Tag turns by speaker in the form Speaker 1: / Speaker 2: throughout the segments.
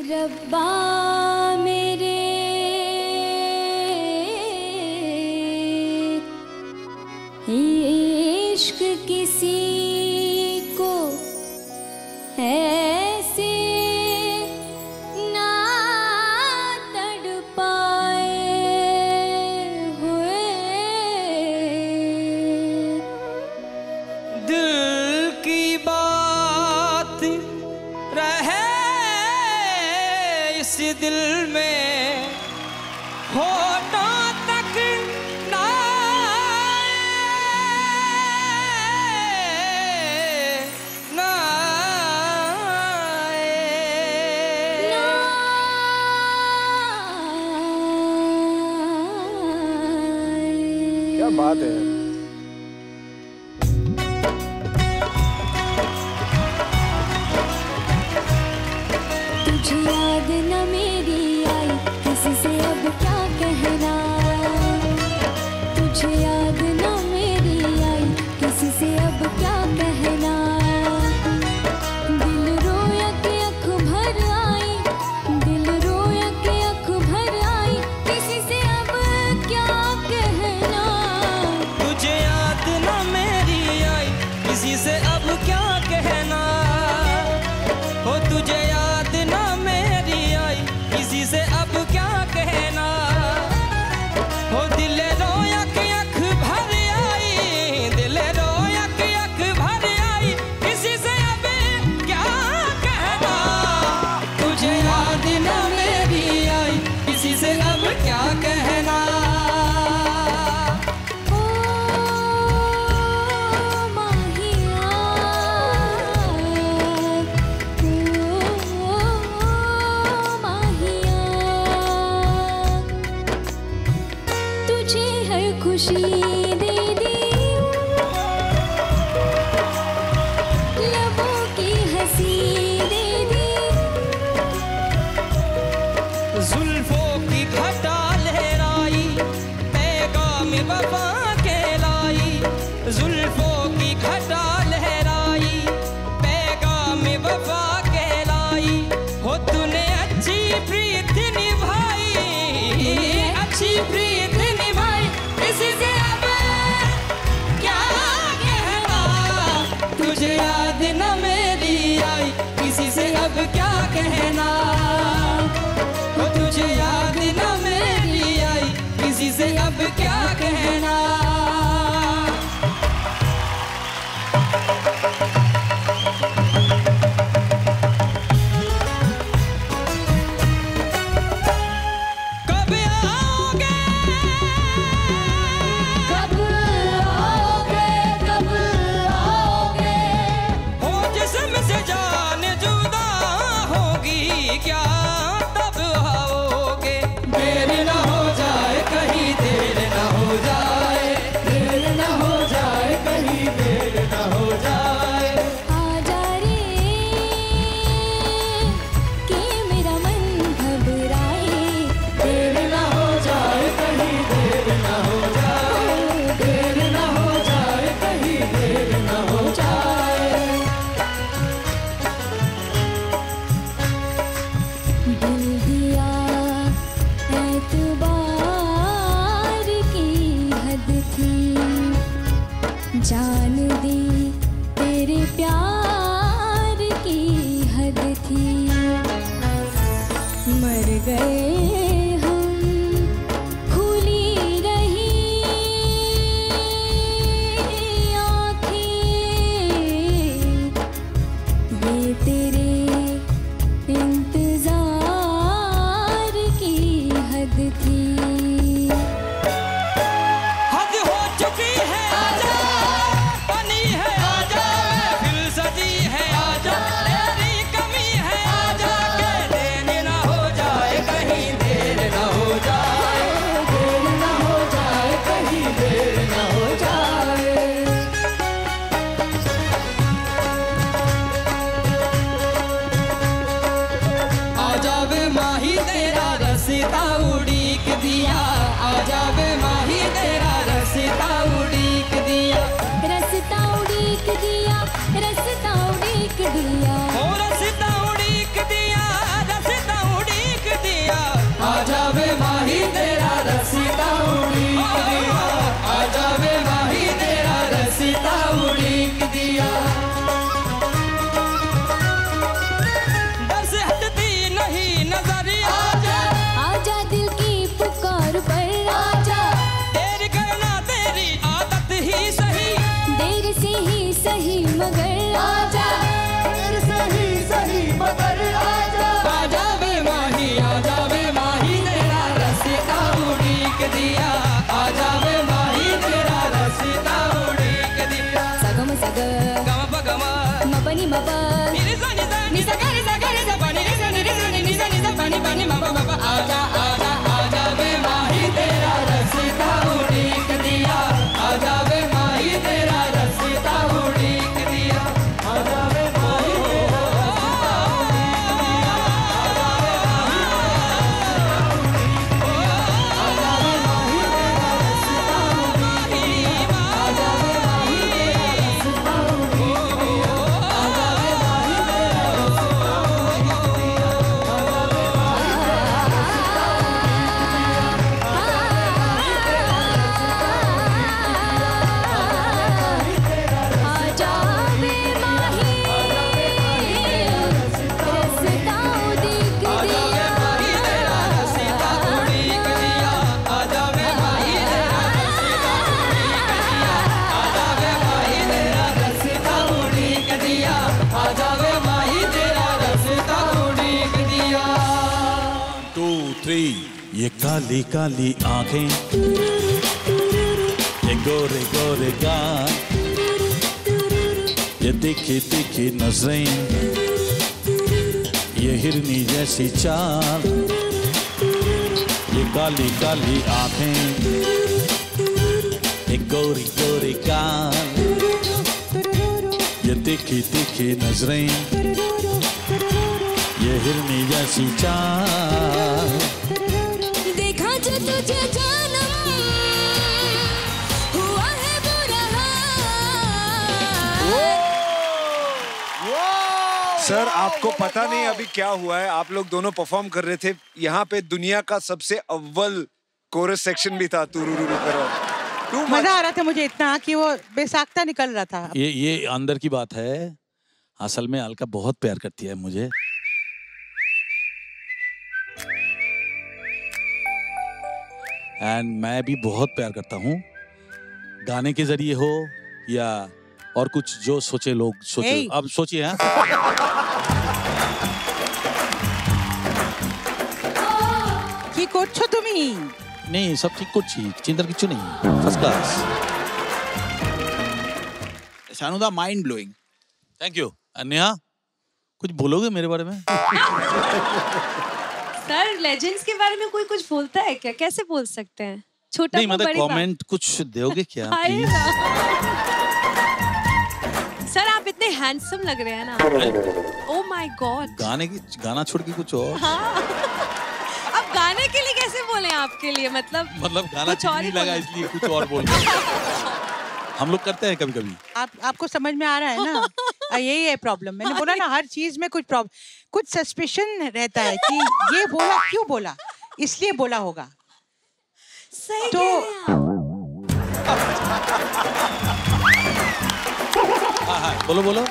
Speaker 1: रब्बा मेरे इश्क किसी को ऐसे ना तड़पाए हुए
Speaker 2: दिल की बात रहे इस दिल में होठों तक ना
Speaker 3: क्या बात है।
Speaker 1: तुझे याद न मेरी आई किसी से अब क्या कहना, तुझे याद न मेरी आई किसी से अब क्या कहना। दिल रोया कि आँख भर आई, दिल रोया कि आँख भर आई किसी से अब क्या कहना।
Speaker 2: तुझे याद ना मेरी आई किसी से अब क्या कहना, हो तुझे याद ना मेरी आई किसी से अब क्या कहना। हो दिल रोया कि आँख भर आई, दिल रोया कि आँख भर आई किसी से अब क्या कहना। तुझे याद ना मेरी आई किसी से अब क्या कहना।
Speaker 1: खुशी दे दी लबों की हंसी दे दी,
Speaker 2: जुल्फों की घटा लहराई पैगाम वफा के लाई। जुल्फों की घटा लहराई पैगाम वफा के लाई। हो तूने अच्छी प्रीत निभाई, अच्छी प्रीत निभाई किसी से अब क्या कहना। तुझे याद न मेरी आई किसी से अब क्या कहना। हो तुझे याद न मेरी आई किसी से अब क्या कहना। क्या तब आओगे, देर न हो जाए कहीं, देर न हो जाए, देर न हो जाए कहीं, देर न हो जाए।
Speaker 1: आजा रे कि मेरा मन घबराए,
Speaker 2: देर न हो जाए कहीं, देर न हो जाए, देर न हो जाए कहीं, देर न हो जाए।
Speaker 1: दिल दिया एतबार की हद थी, जान दी तेरे प्यार की हद थी। मर गए हम खुली रही आँखें, ये तेरे इंतजार की हद थी।
Speaker 2: हद हो चुकी है आजा, बनी है आजा, महफिल सजी है आजा, तेरी कमी है आजा, के देर न हो जाए कहीं, देर न हो जाए, देर न हो जाए कहीं, देर न हो जाए। आजा वे माही तेरा रस्ता उड़ीक दिया, आजा वे माही तेरा रस्ता उड़ीक दिया,
Speaker 1: रस्ता उड़ीक दिया, रस्ता उड़ीक दिया,
Speaker 2: ओ रस्ता उड़ीक दिया, रस्ता
Speaker 1: सही मगर आजा,
Speaker 4: सही सही मगर आजा,
Speaker 2: आजा वे माही, आजा वे माही, तेरा रास्ता उड़ीक दिया, आजा वे माही, तेरा रास्ता उड़ीक दिया।
Speaker 1: सगम सग
Speaker 2: गम प गम,
Speaker 1: मपनी मप
Speaker 2: निसा निसा निसा निसा निसा पानी निसा निसा निसा निसा पानी पानी मप मप। आजा आजा आजा वे माही, तेरा रास्ता उड़ीक दिया, आजा वे माही, तेरा रास्ता उड़ीक दिया, आजा वे माही, तेरा रास्ता उड़ीक दिया, आजा वे माही, आजा वे माही, तेरा रास्ता उड़ीक दिया, आजा वे माही, तेरा रास्ता उड़ीक दिया, आजा वे माही, तेरा रास्ता उड़ीक दिया, आजा वे माही।
Speaker 1: आजा वे माही, रास्ता उड़ीक दिया,
Speaker 5: टू थ्री। ये काली काली आंखें, ये गोरे गोरे गाल, ये दिखी दिखी नजरें, ये हिरनी जैसी चाल, ये काली काली आंखें, ये गोरी गोरी गाल, ये दिखी दिखी नजरें, ये हिरनी जैसी चाल।
Speaker 1: देखा जो तुझे जानम हुआ है बुरा हाल।
Speaker 3: सर आपको पता नहीं अभी क्या हुआ है, आप लोग दोनों परफॉर्म कर रहे थे यहाँ पे, दुनिया का सबसे अव्वल कोरस सेक्शन भी था, तुरुरुरु करो। Too much.
Speaker 6: मजा आ रहा था मुझे इतना कि वो बेसाख्ता निकल रहा था।
Speaker 5: ये अंदर की बात है, असल में अलका बहुत प्यार करती है मुझे। एंड मैं भी बहुत प्यार करता हूँ, गाने के जरिए हो या और कुछ जो सोचे लोग सोचे।
Speaker 6: Hey.
Speaker 5: अब सोचिए हाँ।
Speaker 6: কি করছো তুমি?
Speaker 5: नहीं सब ठीक कुछ चिंता किच्छु नहीं, first class.
Speaker 7: Sanuda mind blowing.
Speaker 5: Thank you. Neha कुछ बोलोगे मेरे बारे में?
Speaker 8: सर लेजेंड्स के बारे में कोई कुछ बोलता है क्या? कैसे बोल सकते हैं? छोटा
Speaker 5: नहीं
Speaker 8: मुंह,
Speaker 5: मतलब
Speaker 8: बड़ी बात।
Speaker 5: कमेंट कुछ दोगे क्या
Speaker 8: अरे
Speaker 5: प्लीज?
Speaker 8: सर आप इतने हैंडसम लग रहे हैं ना। Oh my God.
Speaker 5: गाना छोड़ के कुछ और।
Speaker 8: अब गाने के लिए कैसे बोले आपके लिए, मतलब
Speaker 5: गाना
Speaker 8: कुछ और
Speaker 5: ठीक
Speaker 8: ही
Speaker 5: नहीं लगा
Speaker 8: बोला।
Speaker 5: इसलिए कुछ और बोल रहे। हम लोग करते हैं कभी कभी।
Speaker 6: आपको समझ में आ रहा है ना? यही है प्रॉब्लम। मैंने बोला ना हर चीज में कुछ प्रॉब्लम, कुछ सस्पिशन रहता है कि ये बोला क्यों बोला, इसलिए बोला होगा।
Speaker 8: सही
Speaker 6: तो
Speaker 8: कह रहे हैं आप।
Speaker 5: हाँ हाँ बोलो बोलो।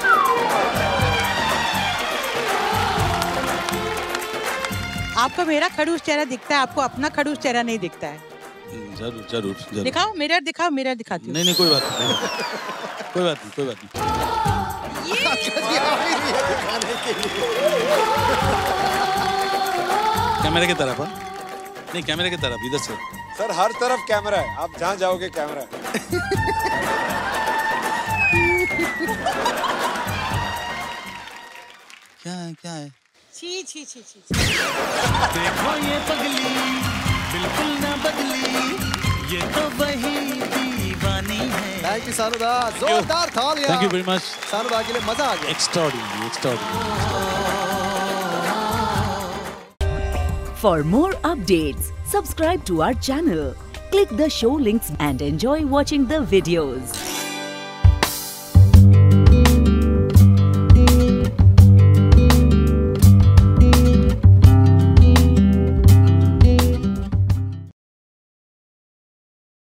Speaker 6: आपको मेरा खड़ूस चेहरा दिखता है, आपको अपना खड़ूस चेहरा नहीं दिखता है।
Speaker 5: जरूर जरूर जरूर।
Speaker 6: दिखाओ मिरर, दिखाओ मिरर, दिखाती हूँ।
Speaker 5: नहीं नहीं कोई बात नहीं, कोई बात नहीं, कोई बात नहीं। कैमरे की तरफ हाँ? नहीं कैमरे की तरफ इधर से।
Speaker 3: सर हर तरफ कैमरा है, आप जहाँ जाओगे कैमरा है।
Speaker 5: क्या है क्या है?
Speaker 6: छी छी छी छी।
Speaker 4: देखो ये पगली बिल्कुल ना बदली, ये तो वही दीवानी है। थैंक यू सानुदा, जोरदार तालियां।
Speaker 5: Thank you very much.
Speaker 4: Sanuda के लिए मजा आ गया।
Speaker 5: Extraordinary extraordinary.
Speaker 9: For more updates, subscribe to our channel, click the show links and enjoy watching the videos.